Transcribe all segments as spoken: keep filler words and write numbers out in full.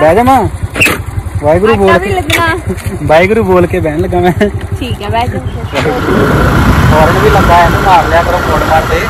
बह जा मां वाहिगुरु बोल भी लगना वाहिगुरु बोल के बहन लगा मैं ठीक है बैठ जाओ हॉर्न भी लगा है मार लिया करो मोड़ मार दे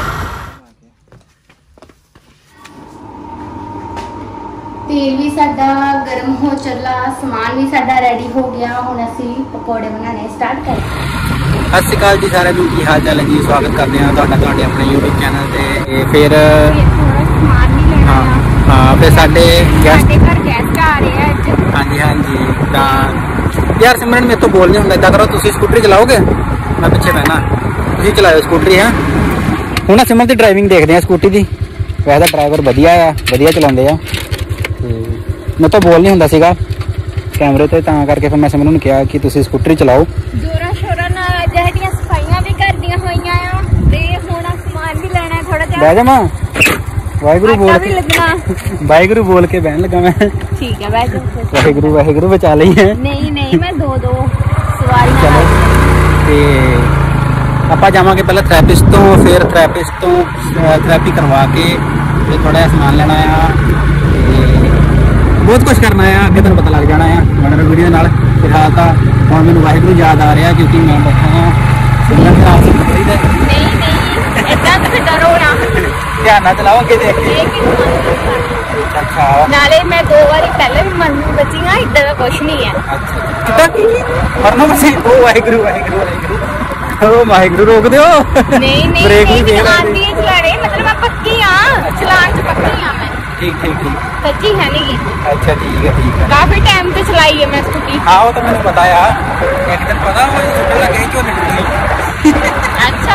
तेल भी साडा गर्म हो चला समान भी साडा रेडी हो गया हुण असीं पकौड़े बनाने स्टार्ट कर सत श्री अकाल जी सारे नूं की हाल चाल है जी स्वागत करते हैं तुहाडा तुहाडे अपने यूट्यूब चैनल ते फिर थोड़ा समान भी लेना हाँ हाँ फिर साडे साडे घर गेस्ट आ रहे हैं अज हाँ जी हाँ जी तां यार सिमरन मेरे तो बोल नहीं होंदा इदां करो तुसीं स्कूटरी चलाओगे मैं पिछे बहना तुसीं चलाओ स्कूटरी है हुण ना सिमरन दी ड्राइविंग देखते हैं स्कूटी दी वैसे ड्राइवर वधिया आ वधिया चलाउंदे आ मैं तो बोल नहीं होंदा सीगा कैमरे ते तां करके फिर मैं सिमरन नूं कहा कि तुसीं स्कूटरी चलाओ जोरा शोरा नाल जहड़ियां सफाइयां भी करदियां होईयां आ ते हुण समान भी लेना है थोड़ा जिहा बह जा मां वाहिगुरु बोल भी लगना वाहिगुरु बोल के बहन लगा मैं ठीक है बैठ जाओ वाहिगुरु वाहिगुरु बचा लई है नहीं नहीं मैं दो दो सवारियां चलो ते ਆਪਾਂ ਜਾਵਾਂਗੇ ਪਹਿਲਾਂ ਥੈਰੇਪਿਸਟ ਤੋਂ ਫਿਰ ਥੈਰੇਪਿਸਟ ਤੋਂ ਥੈਰੇਪੀ ਕਰਵਾ ਕੇ ਤੇ ਥੋੜਾ ਜਿਹਾ ਸਮਾਨ ਲੈਣਾ ਆ ਤੇ ਬਹੁਤ ਕੁਝ ਕਰਨਾ ਆ ਅੱਗੇ ਤੁਹਾਨੂੰ ਪਤਾ ਲੱਗ ਜਾਣਾ ਆ ਬਣੇ ਵੀਡੀਓ ਨਾਲ ਫਿਲਹਾਲ ਤਾਂ ਹੁਣ ਮੈਨੂੰ ਵਾਹਿਗੁਰੂ ਯਾਦ ਆ ਰਿਹਾ ਕਿਉਂਕਿ ਮੈਂ ਬੈਠਾ ਹਾਂ ਸਿਮਰਨ ਦੇ ਨਾਲ ਸਿੱਖੀ ਦਾ नहीं नहीं इतना तो डरो ना ਧਿਆਨ ਨਾਲ ਚਲਾਓ ਅੱਗੇ ਦੇਖ ਕੇ ਅੱਛਾ नाले मैं दो बारी पहले भी मन में बची हाँ इतना का कुछ नहीं है ਅੱਛਾ ਕਿੱਦਾਂ ਕੀ ਮਰਨੋਂ ਬਸੀ ਉਹ ਵਾਹਿਗੁਰੂ ਵਾਹਿਗੁਰੂ ਵਾਹਿਗੁਰੂ ਉਹ ਵਾਹਿਗੁਰੂ ਰੋਕ ਦਿਓ नहीं नहीं ब्रेक भी नहीं दे रहा आती है चलाने मतलब मैं पक्की हाँ चलान से पक्की हाँ मैं ठीक ठीक ठीक सच्ची है नहीं अच्छा ठीक है ठीक है काफी टाइम से चलाई है मैं स्कूटी हाँ वो तो मैंने बताया एक दिन पता वो छुट्टे लगे क्यों नहीं अच्छा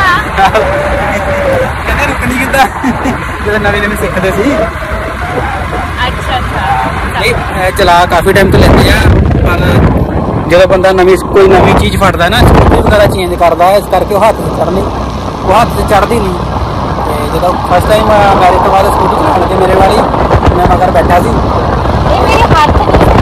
कहते रुकनी किदा जो नवी नवी सीखते सी अच्छा अच्छा नहीं चला काफी टाइम तो लेते हैं पर जो बंदा नवी कोई नवी चीज़ फटता है ना स्कूटी वगैरह चेंज करता है इस करके हाथ से चढ़नी वो हाथ से चढ़ती नहीं तो जो फर्स्ट टाइम मैरिज तो बाद स्कूटी चला लगे मेरे वाली मैं मगर बैठा सी ये मेरे हाथ से नहीं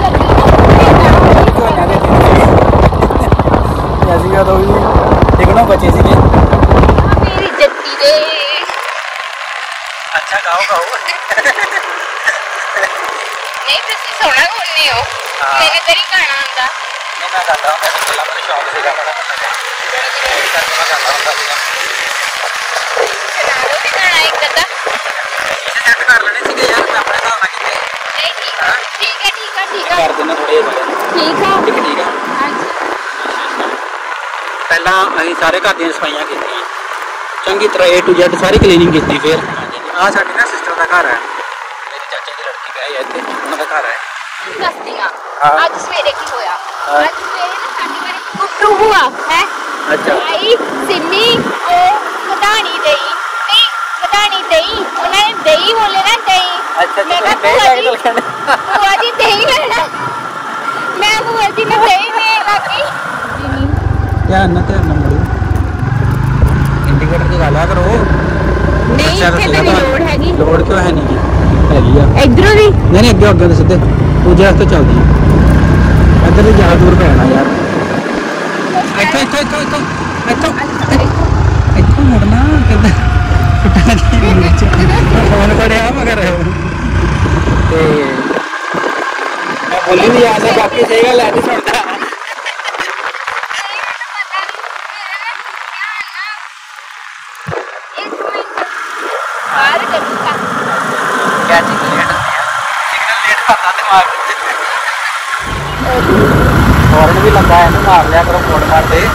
लगी तो टिकनों बचे सी मेरी जट्टी दे अच्छा गाओ गाओ नहीं तुसी सोना बोलने हो मैंने तेरी गाना आंदा नहीं मैं गाता हूं मैं तो पहला मेरे शौक से गाना करके मैं गाता हूं सुना दो भी गाना एक अद्धा सेट कर लेने सीगे यार मैं अपने हिसाब नाल कीते नहीं ठीक है ठीक है ठीक है ठीक है कर देना थोड़ी ठीक है ठीक ठीक है अच्छा पहला ਅਸੀਂ ਸਾਰੇ ਘਰ ਦੀਆਂ ਸਫਾਈਆਂ ਕੀਤੀਆਂ ਚੰਗੀ ਤਰ੍ਹਾਂ A to Z ਸਾਰੀ ਕਲੀਨਿੰਗ ਕੀਤੀ ਫਿਰ ਆ ਸਾਡੀ ਨਾ ਸਿਸਟਰ ਦਾ ਘਰ ਹੈ ਮੇਰੇ ਚਾਚੇ ਦੀ ਲੜਕੀ ਵਿਆਹੀ ਹੈ ਇੱਥੇ ਉਹਨਾਂ ਦਾ ਘਰ ਹੈ दस्तियां हाँ। आज सवेरे की होया हाँ। आज सवेरे ना साडी बारे गुफ्तू हुआ है अच्छा आई सिमी ओ मदानी दई नहीं मदानी दई उन्होंने दही बोले ना दही अच्छा मैं अच्छा कहा दही बुआ जी बुआ जी दही लेना मैं बुआ जी मैं दही लेने लगी ध्यान ना ध्यान ना मड़ो इंडिकेटर की गाला करो नहीं इतने तो लोड हैगी लोड क्यों है नहीं हैगी आ इधरों भी नहीं नहीं अगे अगे सीधे दूजे रास्ते चलती है इधर ज्यादा दूर पैना यार इथों इथों इथों इथों इथों इथों मुड़ना कहते फोन पड़े मगर ते मैं बोली नहीं याद है बाकी सही गल है नहीं सुनता क्या चीज लेट सिग्नल लेट पता दिमाग हॉर्न भी लगा है मार लिया करो मोड़ मार दे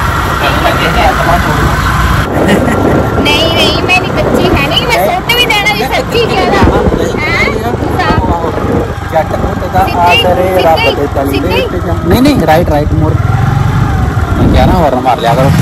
नहीं नहीं मैंने कच्ची है नहीं मैं सोट भी देना भी सच्ची ज्यादा नहीं नहीं राइट राइट मोड़ क्या ना हॉर्न मार लिया करो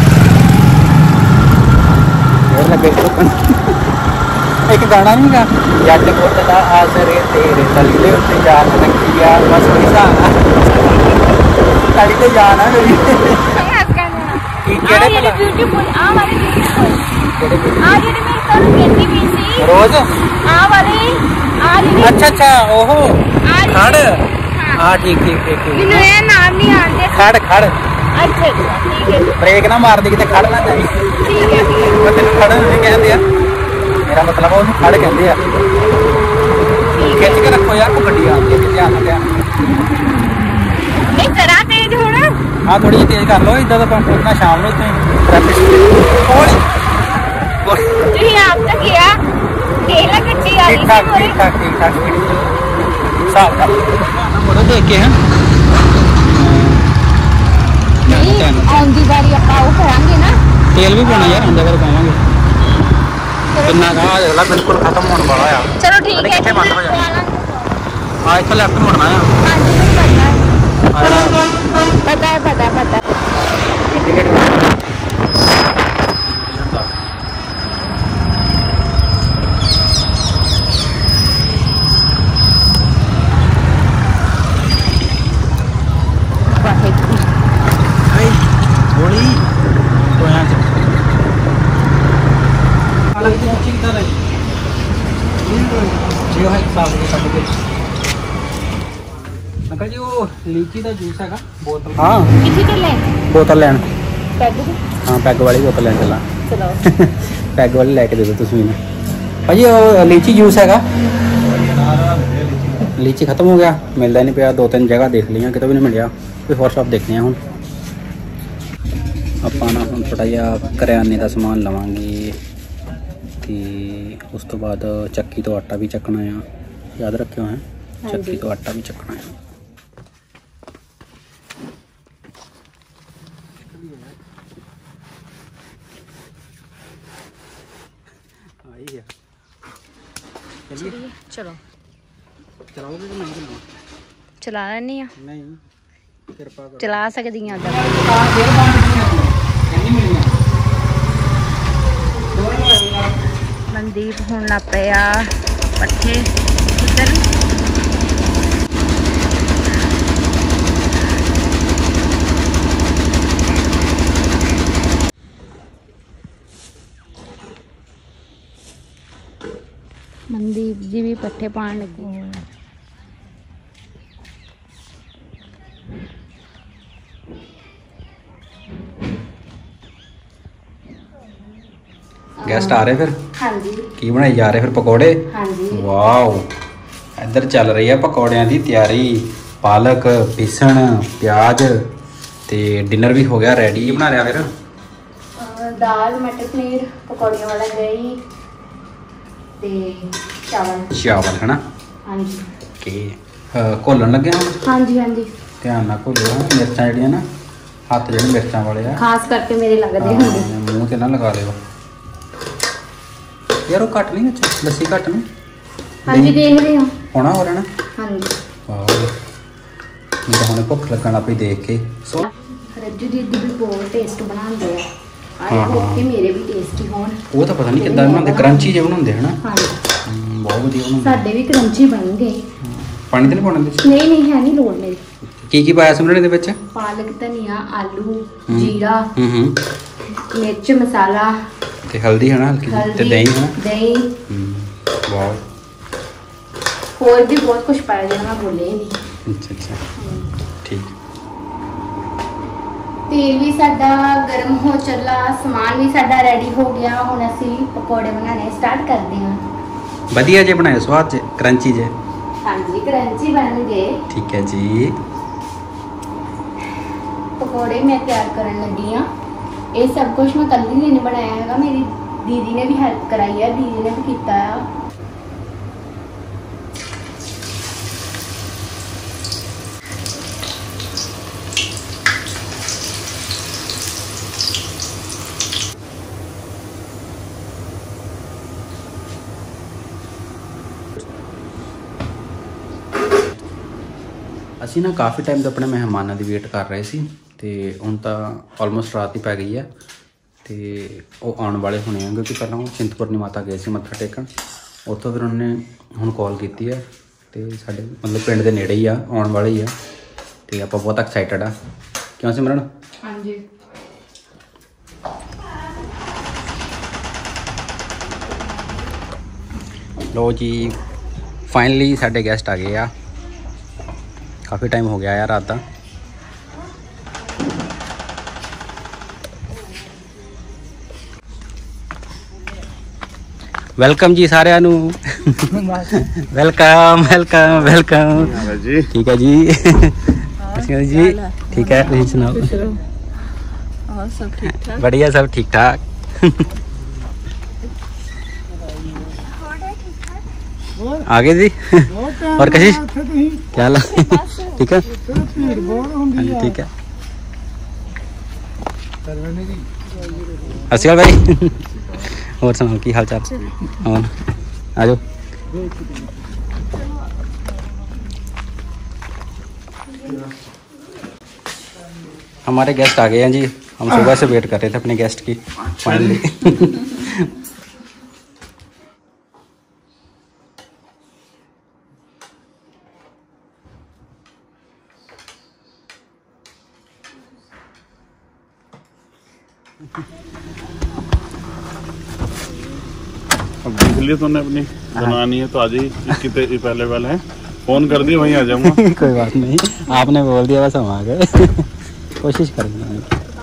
लगे एक गाना नहीं गा जट पुट दा आसरे तेरे तलीले उत्ते जान रखिया बस वही सा तली ते जान है मेरी केड़े भला ब्यूटीफुल आ वाले ब्यूटीफुल केड़े आ जेडी मेरी तोर कहती भी सी रोज आ वाले आ जेडी अच्छा अच्छा ओहो खड़ हां ठीक ठीक ठीक मैंने ये नाम नहीं आंदे खड़ खड़ अच्छा ठीक है ब्रेक ना मार दी किते खड़ ना जाई ठीक है मैं तेन खड़ नहीं कहंदे आ मेरा मतलब ਉਹਨੂੰ ਖੜ ਕਹਿੰਦੇ ਆ ਖਿੱਚ ਕੇ ਰੱਖੋ ਯਾਰ ਕੋ ਗੱਡੀ ਆਉਂਦੀ ਹੈ ध्यान ध्यान नहीं करा तेज होना हाँ थोड़ी जी तेज कर लो इधर तो पहुंचना शाम को ट्रैफिक जी आप तक किया केला कच्ची आ ठीक ठाक ठीक ठाक ठीक ठाक साफ का मोड़ो देख के हैं नहीं आंधी बारी ਆਪਾਂ ਉਹ ਕਰਾਂਗੇ ਨਾ तेल भी पाना यार अंदर कर पावांगे कितना का अगला बिल्कुल खत्म होने वाला है चलो ठीक है कितने बंद हो जाए हां इतना लेफ्ट मुड़ना है हां जी पता है पता है पता है अंकल जी वो लीची का जूस है बोतल हाँ किसी के ले बोतल लैन पैग हाँ पैग वाली बोतल लैन चला चलो पैग वाली लेके दे दो तुम भी भाजी वो लीची जूस है लीची खत्म हो गया मिलता नहीं पाया दो तीन जगह देख लिया कितों भी नहीं मिलिया कोई होर शॉप देखने हूँ ਆਪਾਂ ਨਾ ਹੁਣ ਥੋੜਾ ਜਿਹਾ ਕਰਿਆਨੇ ਦਾ ਸਮਾਨ ਲਵਾਂਗੇ ਤੇ ਉਸ ਤੋਂ ਬਾਅਦ ਚੱਕੀ ਤੋਂ ਆਟਾ ਵੀ ਚੱਕਣਾ ਆ ਯਾਦ ਰੱਖਿਓ ਹੈ ਚੱਕੀ ਤੋਂ ਆਟਾ ਵੀ ਚੱਕਣਾ ਆ ਆਈ ਹੈ ਚਲਿਏ चलो ਚਲਾਓਗੇ ਕਿ ਨਹੀਂ चला लेनी आ ਨਹੀਂ ਕਿਰਪਾ ਕਰੋ चला सकती हैं ਹਾਂ ਫੇਰ ਬਾਅਦ ਕਿੰਨੀ ਮਿਲਣੀ मनदीप होने लग पे आ पट्ठे किधर मनदीप जी भी पट्ठे पान लगे गेस्ट आ रहे फिर हाँ जी की बनाई जा रहे फिर पकौड़े हाँ जी वाओ इधर चल रही है पकौड़ियां की तैयारी पालक बेसन प्याज ते डिनर भी हो गया रेडी बना लिया फिर दाल मटर पनीर पकौड़ियों वाला दही ते चावल चावल है ना हाँ जी के घोलन लगे हम हाँ जी हाँ जी ध्यान ना घोलियो मिर्चा जड़ियां ना हाथ जो मिर्चा वाले आ खास करके मेरे लगते हैं मूँह से ना लगा लियो यार वो कट नहीं अच्छा लस्सी कट नहीं हाँ जी देख रहे हो होना हो रहा ना हाँ जी वाह मैं तो हुणे भुख लगन लग पई देख के सो रज्जू दीदी भी बहुत टेस्ट बनाते हैं हाँ, आए होप हाँ। के मेरे भी टेस्टी होन वो तो पता नहीं कितना बनाते क्रंची जे बनाते है ना हाँ जी बहुत ਵਧੀਆ ਬਣਾਉਂਦੇ साडे भी क्रंची बन गए ਪਾਣੀ ਤੇ ਨਹੀਂ ਪਾਉਣਾ ਵਿੱਚ नहीं नहीं है नहीं लोड मेरी ਕੀ ਕੀ ਪਾਇਆ ਸਿਮਰਨ ਦੇ ਵਿੱਚ पालक धनिया आलू जीरा ਹੂੰ ਹੂੰ मिर्च मसाला ਤੇ ਹਲਦੀ ਹੈ ਨਾ ਹਲਕੀ ਜਿਹੀ, ਤੇ हल्दी ਦਹੀਂ ਹੈ ਨਾ दही ਹੂੰ ਵਾਓ और भी बहुत कुछ पाया जो मैं बोले ही नहीं ਅੱਛਾ ਅੱਛਾ ਠੀਕ तेल भी साडा गर्म हो चला समान भी साडा रेडी हो गया हुण असी पकौड़े बनाने स्टार्ट करते हैं ਵਧੀਆ ਜੇ ਬਣਾਏ ਸਵਾਦ ਜੇ ਕਰੰਚੀ ਜੇ हाँ जी क्रंची बन गए ठीक है जी पकौड़े मैं तैयार करने लगी हाँ ये सब कुछ मैं कल ही नहीं बनाया है मेरी दीदी ने भी हेल्प कराई है दीदी ने भी किया है ਅਸੀਂ ਨਾ ਕਾਫੀ ਟਾਈਮ ਤੋਂ ਆਪਣੇ ਮਹਿਮਾਨਾਂ ਦੀ ਵੇਟ ਕਰ ਰਹੇ ਸੀ ਤੇ ਹੁਣ ਤਾਂ ਆਲਮੋਸਟ ਰਾਤ ਹੀ ਪੈ ਗਈ ਹੈ ਤੇ ਉਹ ਆਉਣ ਵਾਲੇ ਹੋਣੇ ਆ ਕਿਉਂਕਿ ਪਹਿਲਾਂ ਉਹ ਚਿੰਤਪੁਰਨੀ ਮਾਤਾ ਗਏ ਸੀ ਮੱਥਾ ਟੇਕਣ ਉੱਥੋਂ ਫਿਰ ਉਹਨੇ ਹੁਣ ਕਾਲ ਕੀਤੀ ਹੈ ਤੇ ਸਾਡੇ ਮਤਲਬ ਪਿੰਡ ਦੇ ਨੇੜੇ ਹੀ ਆ ਆਉਣ ਵਾਲੇ ਹੀ ਆ ਤੇ ਆਪਾਂ ਬਹੁਤ ਐਕਸਾਈਟਡ ਆ ਕਿਉਂ ਸਿਮਰਨ हाँ जी ਲੋ ਜੀ ਫਾਈਨਲੀ ਸਾਡੇ ਗੈਸਟ ਆ ਗਏ ਆ ਕਾਫੀ ਟਾਈਮ ਹੋ ਗਿਆ ਯਾਰ ਰਾਤ ਦਾ वेलकम जी सारिਆਂ ਨੂੰ वेलकम वेलकम वेलकम जी ठीक है जी अच्छा जी ठीक है तुम सुनाओ और सब ठीक ठाक बढ़िया सब ठीक ठाक आगे जी और कशिश क्या हाल है ठीक है ठीक है अस्सी भाई और सुनाओ की हाल चाल और आ जाओ हमारे गेस्ट आ गए हैं जी हम सुबह से वेट कर रहे थे अपने गेस्ट की फाइनली अब देख लिया तूने अपनी बनानी है तो आज ही कितने पहले वाले हैं फोन कर दिया वहीं आ जाऊंगा कोई बात नहीं आपने बोल दिया बस हम आ गए कोशिश करेंगे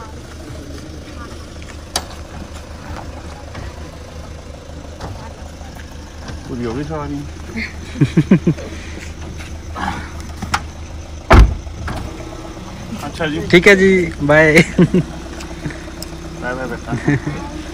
पूरी होगी सवारी अच्छा जी ठीक है जी बाय बाय बाय बेटा